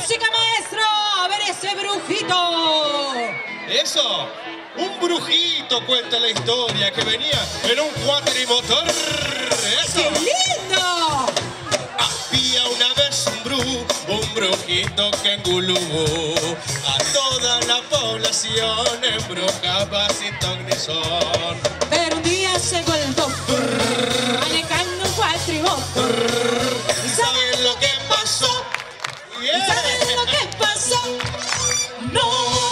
música, maestro! ¡A ver ese brujito! Eso, un brujito cuenta la historia que venía en un cuatrimotor. ¡Eso! ¡Qué lindo! Había una vez un brujito que engulubó a toda la población, embrujaba sin ton ni son. Pero un día llegó el doctor, manejando un cuatrimotor. ¿Y saben lo que pasó? ¿Y saben lo que pasó? ¡No!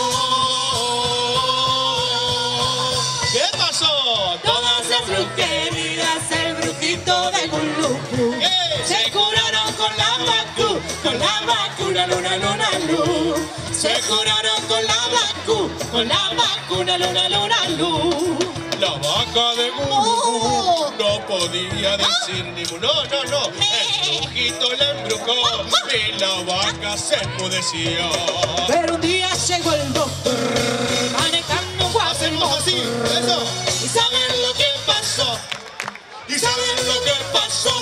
¿Qué pasó? Todas las brujerías, el brujito de Gulubú se curaron con la vacuna, luna, luna, luz. Se curaron con la vacuna, luna, luna, luz. La vaca de Gulubú no podía decir ni mu. No. El brujito la embrujó y la vaca se enmudeció. Pero un día llegó el doctor, manejando un Hacemos así, eso. ¿Y saben lo que pasó? ¿Y saben lo que pasó?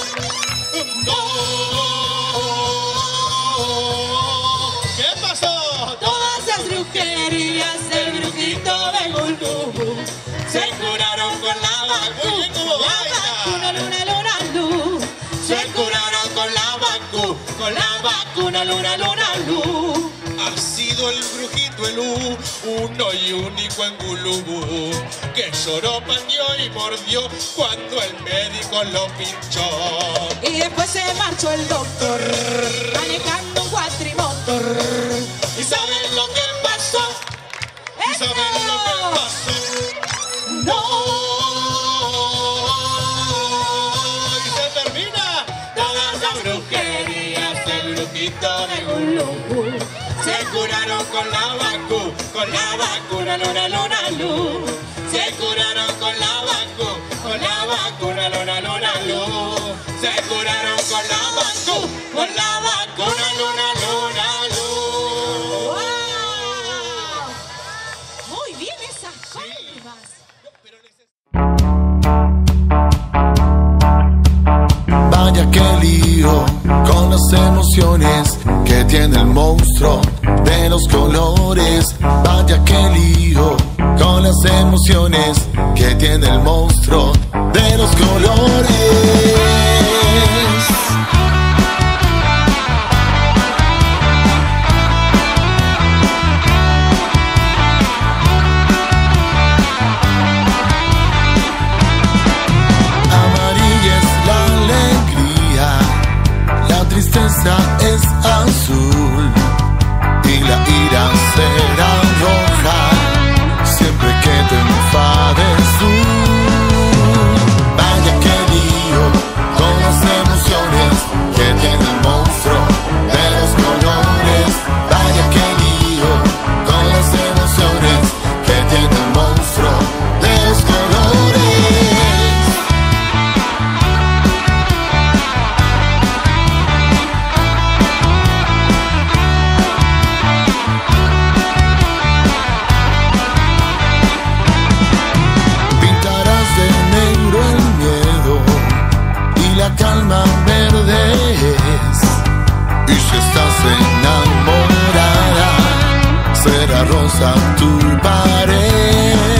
¿Qué pasó? Todas las brujerías del brujito de Gulubú se curaron con la vacuna, luna, luna, luz. Se curaron con la vacuna, luna, luna, luz. Ha sido el brujito el uno y único en Gulubú, que lloró, pateó y mordió cuando el médico lo pinchó. Y después se marchó el doctor, manejando un cuatrimotor. ¿Y saben lo que pasó? ¿Y saben lo que pasó? ¡No! Y se termina. Todas las brujerías del brujito de Gulubú se curaron con la vacuna, luna, luna, luz. Se curaron con la vacuna, luna, luna, luz. Se curaron con la vacuna, luna, luna, luz. ¡Wow! Muy bien esas palmas. Vaya que lío con las emociones que tiene el monstruo de los colores. Vaya que lío con las emociones que tiene el monstruo de los colores. Tristeza es azul y la ira será roja siempre que te enfades tú. Vaya que lío con las emociones que tiene el monstruo de los colores. Vaya que lío con las emociones que tiene el monstruo de los colores. La calma verde es, y si estás enamorada será rosa tu pared.